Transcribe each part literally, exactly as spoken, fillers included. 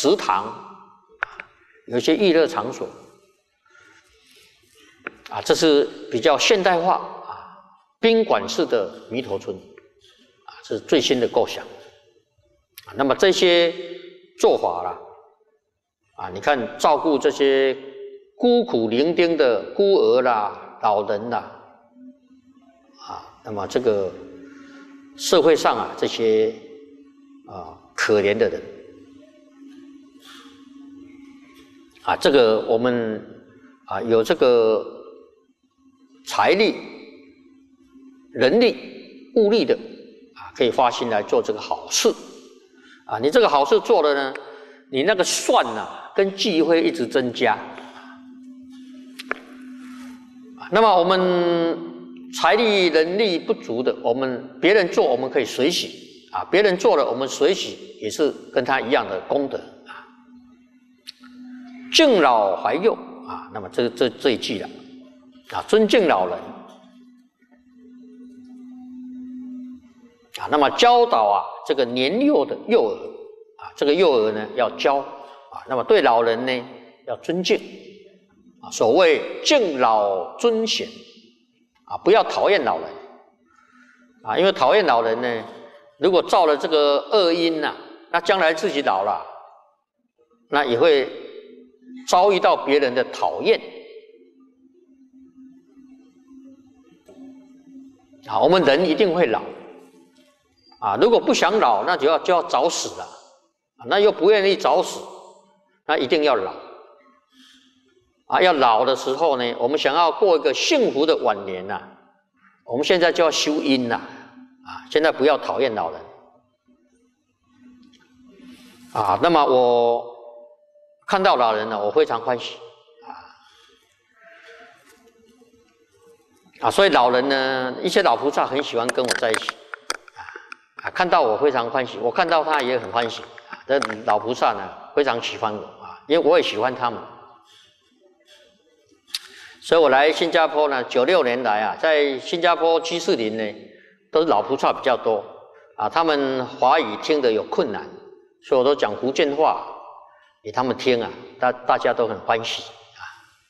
食堂，有一些娱乐场所，啊，这是比较现代化啊，宾馆式的弥陀村，啊，这是最新的构想。啊，那么这些做法啦，啊，你看照顾这些孤苦伶仃的孤儿啦、老人啦，啊，那么这个社会上啊，这些啊可怜的人，啊，这个我们啊有这个财力、人力、物力的啊，可以发心来做这个好事。啊，你这个好事做了呢，你那个算呐、啊、跟忌会一直增加。那么我们财力能力不足的，我们别人做我们可以随喜啊，别人做了我们随喜也是跟他一样的功德啊。敬老怀幼啊，那么这这这一句了啊，尊敬老人啊，那么教导啊这个年幼的幼儿啊，这个幼儿呢要教啊，那么对老人呢要尊敬啊，所谓敬老尊贤啊，不要讨厌老人啊，因为讨厌老人呢，如果造了这个恶因呐、啊，那将来自己老了，那也会遭遇到别人的讨厌啊。我们人一定会老啊，如果不想老，那就要就要早死了啊，那又不愿意早死，那一定要老啊。要老的时候呢，我们想要过一个幸福的晚年呐、啊，我们现在就要修因呐啊，现在不要讨厌老人啊。那么我看到老人呢，我非常欢喜啊啊，所以老人呢，一些老菩萨很喜欢跟我在一起啊，看到我非常欢喜，我看到他也很欢喜啊。这老菩萨呢非常喜欢我啊，因为我也喜欢他们，所以我来新加坡呢，九六年来啊，在新加坡居士林呢，都是老菩萨比较多啊，他们华语听得有困难，所以我都讲福建话给他们听啊，大大家都很欢喜啊。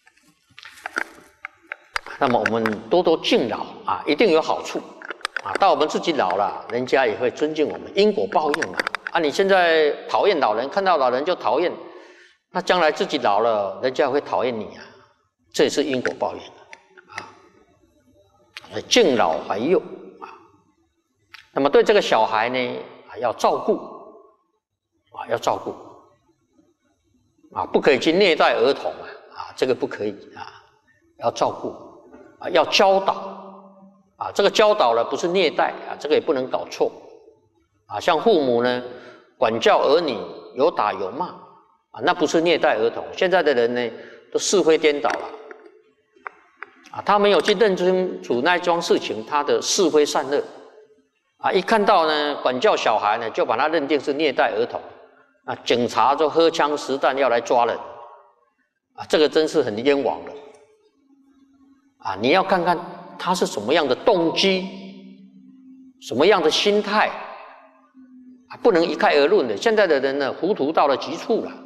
那么我们多多敬老啊，一定有好处啊。到我们自己老了，人家也会尊敬我们，因果报应嘛。啊，你现在讨厌老人，看到老人就讨厌，那将来自己老了，人家会讨厌你啊，这也是因果报应啊。敬老怀幼啊，那么对这个小孩呢啊要照顾啊，要照顾。啊，不可以去虐待儿童啊！啊，这个不可以啊，要照顾啊，要教导啊。这个教导呢，不是虐待啊，这个也不能搞错啊。像父母呢，管教儿女有打有骂啊，那不是虐待儿童。现在的人呢，都是非颠倒了啊，他没有去认清楚那桩事情，他的是非善恶啊，一看到呢管教小孩呢，就把他认定是虐待儿童。啊，警察就荷枪实弹要来抓人，啊，这个真是很冤枉的，啊，你要看看他是什么样的动机，什么样的心态，啊，不能一概而论的。现在的人呢，糊涂到了极处了，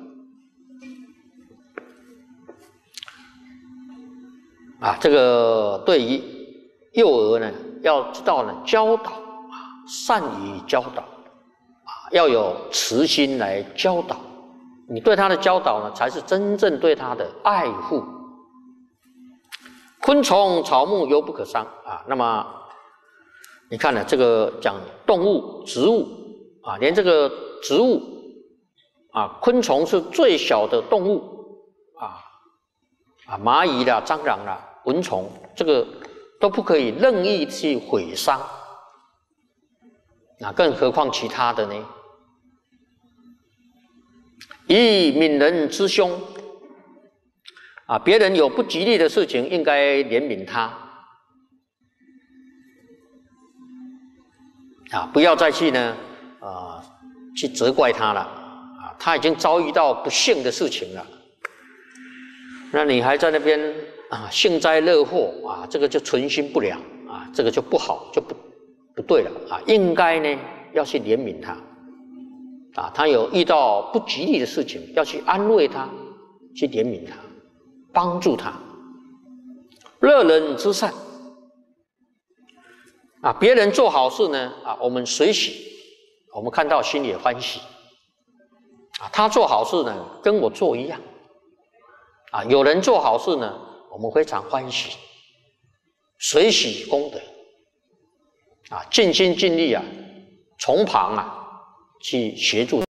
啊，这个对于幼儿呢，要知道呢，教导啊，善于教导。要有慈心来教导，你对他的教导呢，才是真正对他的爱护。昆虫草木犹不可伤啊，那么你看呢，这个讲动物、植物啊，连这个植物啊，昆虫是最小的动物啊啊，蚂蚁啦、蟑螂啦、蚊虫，这个都不可以任意去毁伤。那更何况其他的呢？以悯人之胸啊，别人有不吉利的事情，应该怜悯他啊，不要再去呢啊去责怪他了啊，他已经遭遇到不幸的事情了，那你还在那边啊幸灾乐祸啊，这个就存心不良啊，这个就不好，就不不对了啊，应该呢要去怜悯他啊，他有遇到不吉利的事情，要去安慰他，去怜悯他，帮助他，乐人之善。啊，别人做好事呢，啊，我们随喜，我们看到心里也欢喜。啊，他做好事呢，跟我做一样。啊，有人做好事呢，我们非常欢喜，随喜功德。啊，尽心尽力啊，从旁啊去协助。